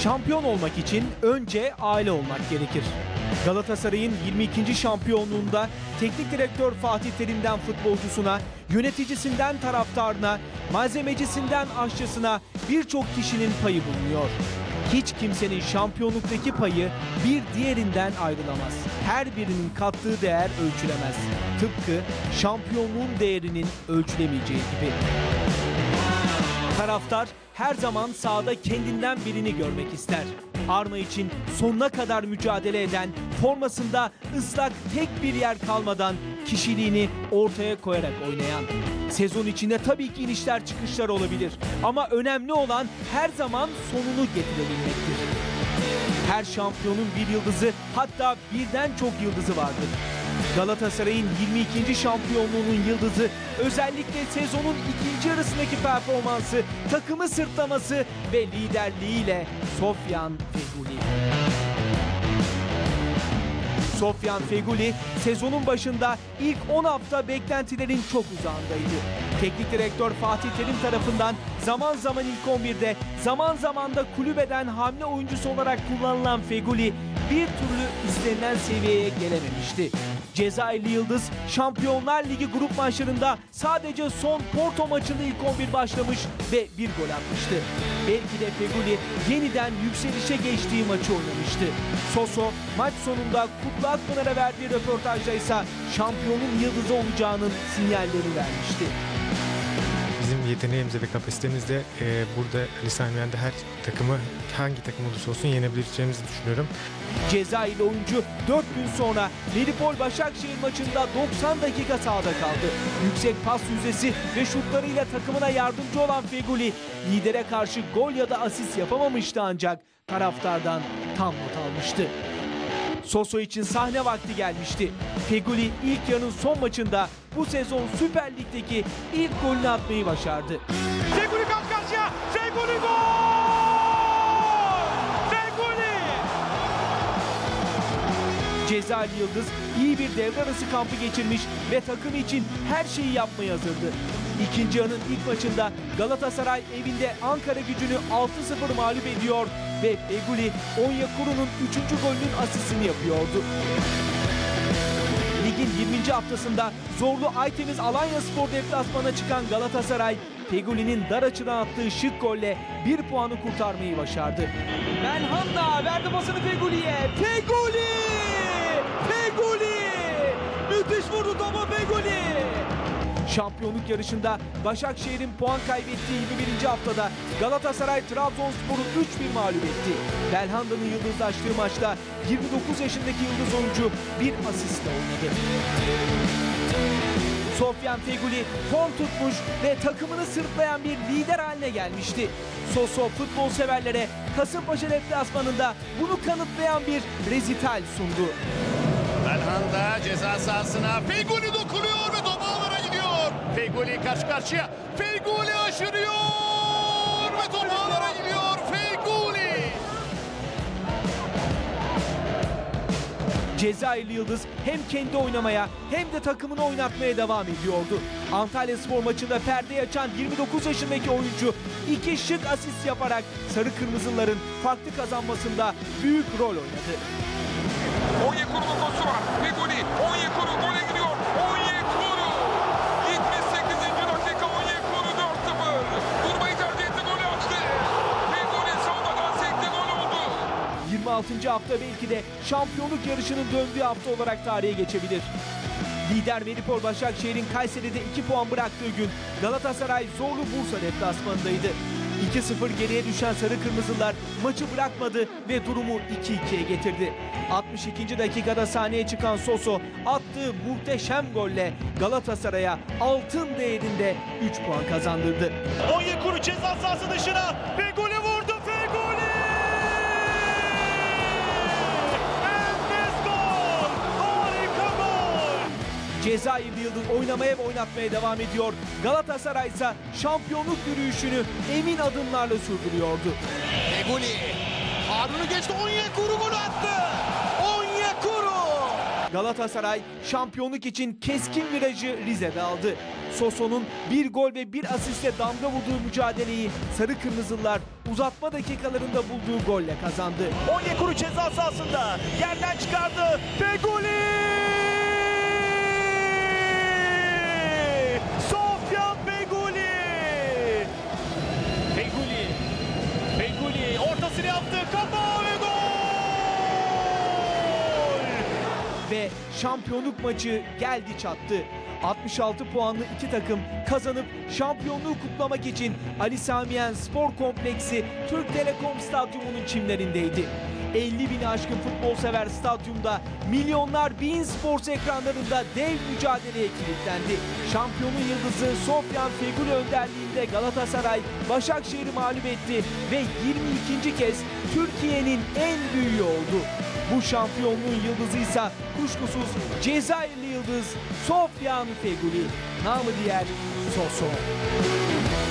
Şampiyon olmak için önce aile olmak gerekir. Galatasaray'ın 22. şampiyonluğunda teknik direktör Fatih Terim'den futbolcusuna, yöneticisinden taraftarına, malzemecisinden aşçısına birçok kişinin payı bulunuyor. Hiç kimsenin şampiyonluktaki payı bir diğerinden ayrılamaz. Her birinin kattığı değer ölçülemez. Tıpkı şampiyonluğun değerinin ölçülemeyeceği gibi. Taraftar her zaman sahada kendinden birini görmek ister. Arma için sonuna kadar mücadele eden, formasında ıslak tek bir yer kalmadan kişiliğini ortaya koyarak oynayan. Sezon içinde tabii ki inişler çıkışlar olabilir ama önemli olan her zaman sonunu getirebilmektir. Her şampiyonun bir yıldızı, hatta birden çok yıldızı vardır. Galatasaray'ın 22. şampiyonluğunun yıldızı özellikle sezonun ikinci yarısındaki performansı, takımı sırtlaması ve liderliğiyle Sofyan Feguli. Sofyan Feguli sezonun başında ilk 10 hafta beklentilerin çok uzağındaydı. Teknik direktör Fatih Terim tarafından zaman zaman ilk 11'de, zaman zaman da kulübeden hamle oyuncusu olarak kullanılan Feguli bir türlü istenilen seviyeye gelememişti. Cezayirli Yıldız Şampiyonlar Ligi grup maçlarında sadece son Porto maçında ilk 11 başlamış ve bir gol atmıştı. Belki de Feguli yeniden yükselişe geçtiği maçı oynamıştı. Soso maç sonunda Kutlu Akpınar'a verdiği röportajda ise şampiyonun yıldızı olacağının sinyallerini vermişti. Bizim yeteneğimizde ve kapasitemizde burada Ali Sami Yen'de her takımı, hangi takım olursa olsun yenebileceğimizi düşünüyorum. Cezayirli oyuncu 4 gün sonra Medipol Başakşehir maçında 90 dakika sahada kaldı. Yüksek pas yüzdesi ve şutlarıyla takımına yardımcı olan Feguli lidere karşı gol ya da asist yapamamıştı ancak taraftardan tam not almıştı. Soso için sahne vakti gelmişti. Feguli ilk yarının son maçında bu sezon Süper Lig'deki ilk golünü atmayı başardı. Feguli karşı karşıya. Feguli gol! Feguli! Cezayirli Yıldız iyi bir devre arası kampı geçirmiş ve takım için her şeyi yapmaya hazırdı. İkinci yarının ilk maçında Galatasaray evinde Ankara Gücü'nü 6-0 mağlup ediyor ve Feguli Onyekuru'nun 3. golünün asistini yapıyordu. Ligin 20. haftasında zorlu Aytemiz Alanyaspor deplasmana çıkan Galatasaray, Feguli'nin dar açıdan attığı şık golle 1 puanı kurtarmayı başardı. Belhanda verdi pasını Feguli'ye. Feguli! Feguli! Müthiş vurdu topa Feguli! Şampiyonluk yarışında Başakşehir'in puan kaybettiği 21. haftada Galatasaray Trabzonspor'u 3-1 mağlup etti. Belhanda'nın yıldızlaştığı maçta 29 yaşındaki yıldız oyuncu bir asistle oynadı. Sofyan Feguli form tutmuş ve takımını sırtlayan bir lider haline gelmişti. Soso futbol severlere Kasımpaşa deplasmanında bunu kanıtlayan bir rezital sundu. Belhanda ceza sahasına Feguli dokunuyor ve top ağlara gidiyor. Feguli karşı karşıya. Feguli aşırıyor ve top ağlara gidiyor. Feguli! Cezayirli Yıldız hem kendi oynamaya hem de takımını oynatmaya devam ediyordu. Antalyaspor maçında perdeyi açan 29 yaşındaki oyuncu 2 şık asist yaparak Sarı Kırmızıların farklı kazanmasında büyük rol oynadı. Onyekuru'nun koşusu var. Feguli, Onyekuru gole gidiyor. Onyekuru! 78. dakika Onyekuru 4-0. Durmayı tercih etti, golü açtı. Feguli savunmadan sekti, gol oldu. 26. hafta belki de şampiyonluk yarışının döndüğü hafta olarak tarihe geçebilir. Lider Medipol Başakşehir'in Kayseri'de 2 puan bıraktığı gün Galatasaray zorlu Bursa deplasmanındaydı. 2-0 geriye düşen Sarı Kırmızılar maçı bırakmadı ve durumu 2-2'ye getirdi. 62. dakikada sahneye çıkan Soso attığı muhteşem golle Galatasaray'a altın değerinde 3 puan kazandırdı. Onyekuru ceza sahası dışına. Feguli vurdu. Feguli! Enfes gol! Harika gol! Cezayirli Yıldız oynamaya ve oynatmaya devam ediyor. Galatasaray ise şampiyonluk yürüyüşünü emin adımlarla sürdürüyordu. Feguli! Harun'u geçti. Onyekuru gol attı. Onyekuru! Galatasaray şampiyonluk için keskin virajı Rize'de aldı. Sosso'nun bir gol ve bir asiste damga vurduğu mücadeleyi Sarı Kırmızılılar uzatma dakikalarında bulduğu golle kazandı. Onyekuru ceza sahasında yerden çıkardı. Feguli! Sofyan Feguli! Feguli ortasını yaptı. Kafa ve gol! Ve şampiyonluk maçı geldi çattı. 66 puanlı iki takım kazanıp şampiyonluğu kutlamak için Ali Sami Yen Spor Kompleksi Türk Telekom Stadyumu'nun çimlerindeydi. 50 bini aşkın futbol sever stadyumda milyonlar beIN Sports ekranlarında dev mücadeleye kilitlendi. Şampiyonun yıldızı Sofyan Feguli önderliğinde Galatasaray Başakşehir'i mağlup etti ve 22. kez Türkiye'nin en büyüğü oldu. Bu şampiyonluğun yıldızıysa kuşkusuz Cezayirli yıldız Sofyan Feguli, namı diğer Sosso.